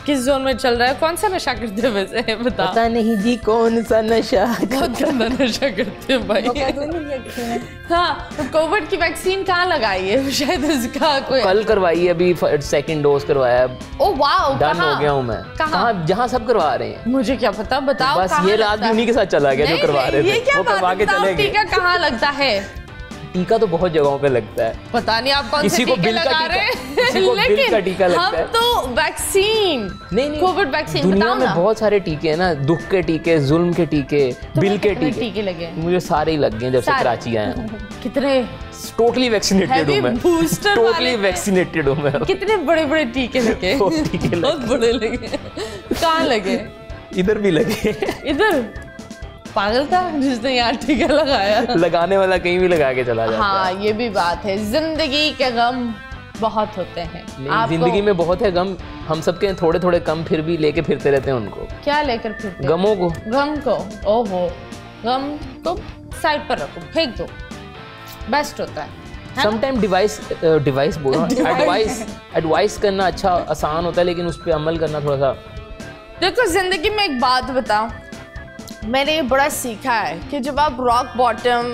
किस जोन में चल रहा है? कौन सा नशा करते हो वैसे बता? पता नहीं जी कौन सा नशा। बहुत गंदा नशा करते हैं भाई। हाँ, तो कोविड की वैक्सीन कहाँ लगाई है? शायद उसका कोई कल करवाई है, अभी सेकंड डोज करवाया। ओह वाओ, डन हो गया हूँ मैं। कहाँ? जहाँ सब करवा रहे हैं। मुझे क्या पता, बताओ। बस ये रात भी उन्हीं के साथ चला गया जो करवा रहे थे, वो करवा के चले गए। टीका कहाँ लगता है? टीका तो बहुत जगहों पे लगता है, पता नहीं आप कौन से टीके लगा रहे हैं। किसी को बिल का टीका लगता है। हम तो वैक्सीन, नहीं कोविड वैक्सीन। दुनिया में बहुत सारे टीके हैं ना, दुख के टीके, जुल्म के टीके, बिल के टीके लगे। मुझे सारे ही लग गए जब से कराची आया हूँ। कितने? टोटली वैक्सीनेटेड हूँ मैं, टोटली वैक्सीनेटेड हूँ मैं। कितने बड़े बड़े टीके लगे? बहुत बड़े लगे। कहाँ लगे? इधर भी लगे। इधर पागल था जिसने यहाँ टीका लगाया। लगाने वाला कहीं भी लगा के चला जाता है। हाँ, ये भी बात है। जिंदगी के गम बहुत होते हैं। जिंदगी में बहुत है गम, हम सबके थोड़े थोड़े कम फिर भी लेके फिरते रहते हैं उनको। क्या लेकर फिरते? गमों को। गम को? ओहो, गम को साइड पर रखो, फेंक दो, बेस्ट होता है। समटाइम डिवाइस बोल रहा हूँ, एडवाइस करना अच्छा आसान होता है, लेकिन उस पर अमल करना थोड़ा सा। देखो, जिंदगी में एक बात बताऊं, मैंने ये बड़ा सीखा है कि जब आप रॉक बॉटम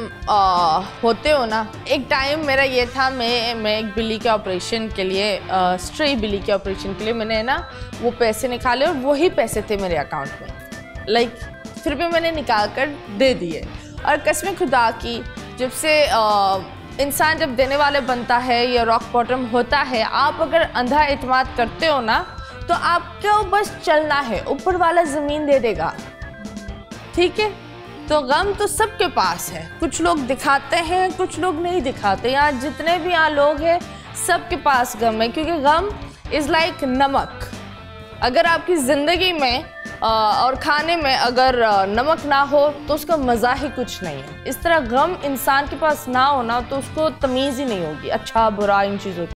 होते हो ना, एक टाइम मेरा ये था, मैं एक बिल्ली के ऑपरेशन के लिए, स्ट्रे बिल्ली के ऑपरेशन के लिए मैंने ना वो पैसे निकाले, और वही पैसे थे मेरे अकाउंट में, फिर भी मैंने निकाल कर दे दिए। और कसम खुदा की, जब से इंसान जब देने वाले बनता है या रॉक बॉटम होता है, आप अगर अंधा एतमाद करते हो ना, तो आपको बस चलना है, ऊपर वाला ज़मीन दे देगा। ठीक है, तो गम तो सबके पास है, कुछ लोग दिखाते हैं, कुछ लोग नहीं दिखाते। यहाँ जितने भी यहाँ लोग हैं, सबके पास गम है, क्योंकि गम इज़ लाइक नमक। अगर आपकी ज़िंदगी में और खाने में अगर नमक ना हो तो उसका मज़ा ही कुछ नहीं है। इस तरह गम इंसान के पास ना होना तो उसको तमीज़ ही नहीं होगी, अच्छा बुरा इन चीज़ों की।